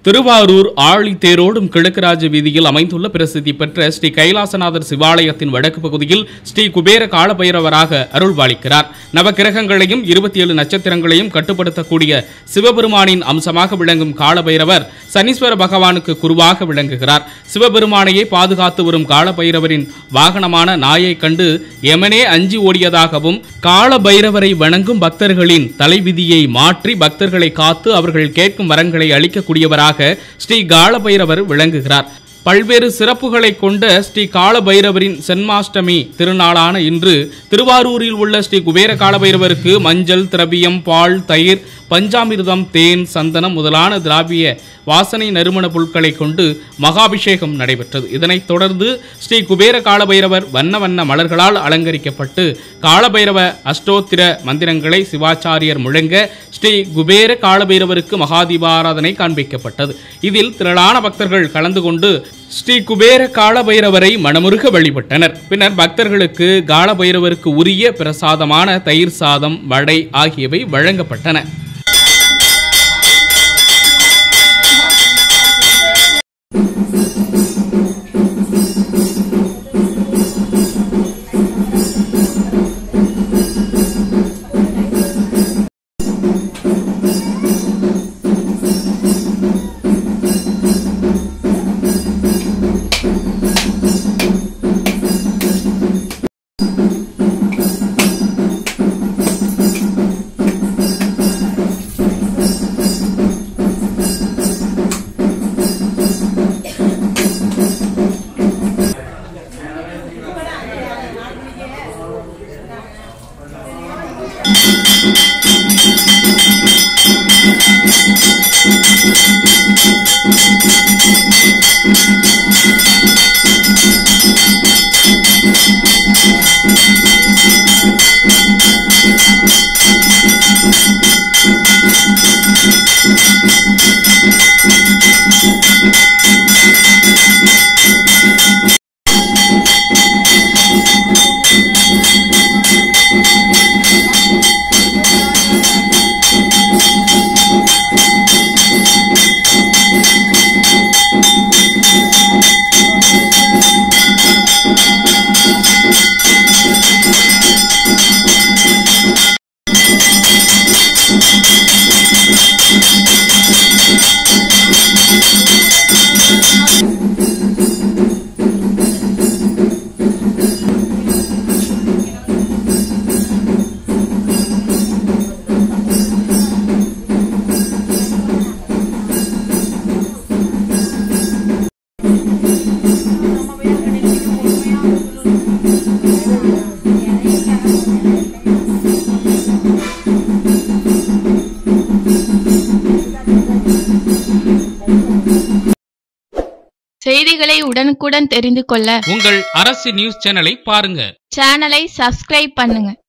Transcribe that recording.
திருவாரூர் ஆழி தேரோடும் கிழக்குராஜ வீதியில் அமைந்துள்ள பிரசித்தி பெற்ற ஸ்ரீ கைலாசநாதர் சிவாலயத்தின் வடக்கு பகுதியில் ஸ்ரீ குபேர காலபைரவராக அருள்பாலிக்கிறார். நவகிரகங்களையும் 27 நட்சத்திரங்களையும் கட்டுப்படுத்தக்கூடிய சிவபெருமானின் அம்சமாக விளங்கும் காலபைரவர் சனீஸ்வர பகவானுக்கு குருவாக விளங்குகிறார். சிவபெருமானையே பாதுகாத்து வரும் காலபைரவரின் வாகனமான நாயை கண்டு யமனே அஞ்சி ஓடியதாகவும் காலபைரவரை வணங்கும் பக்தர்களின் தலைவிதியை மாற்றி பக்தர்களை காத்து அவர்கள் கேட்கும் வரங்களை அளிக்கக்கூடியவராக ஸ்ரீ காலபைரவர் விளங்குகிறார். பல்வேறு சிறப்புகளை கொண்ட ஸ்ரீ காலபைரவரின் சென்மாஷ்டமி திருநாளான இன்று திருவாரூரில் உள்ள ஸ்ரீ குபேர காலபைரவருக்கு மஞ்சள், திரவியம், பால், தயிர், பஞ்சாமிர்தம், தேன், சந்தனம் முதலான திராவிய வாசனை நறுமண பொருட்களை கொண்டு மகாபிஷேகம் நடைபெற்றது. இதனைத் தொடர்ந்து ஸ்ரீ குபேர காலபைரவர் வண்ண வண்ண மலர்களால் அலங்கரிக்கப்பட்டு காலபைரவ அஷ்டோத்திர மந்திரங்களை சிவாச்சாரியர் முழங்க ஸ்ரீ குபேர காலபைரவருக்கு மகாதீபாராதனை காண்பிக்கப்பட்டது. இதில் திரளான பக்தர்கள் கலந்து கொண்டு ஸ்ரீ குபேர காலபைரவரை மனமுருக வழிபட்டனர். பின்னர் பக்தர்களுக்கு காலபைரவருக்கு உரிய பிரசாதமான தயிர் சாதம், வடை ஆகியவை வழங்கப்பட்டன. செய்திகளை உடனுக்குடன் தெரிந்து கொள்ள உங்கள் அரசு நியூஸ் சேனலை பாருங்க. சேனலை சப்ஸ்கிரைப் பண்ணுங்க.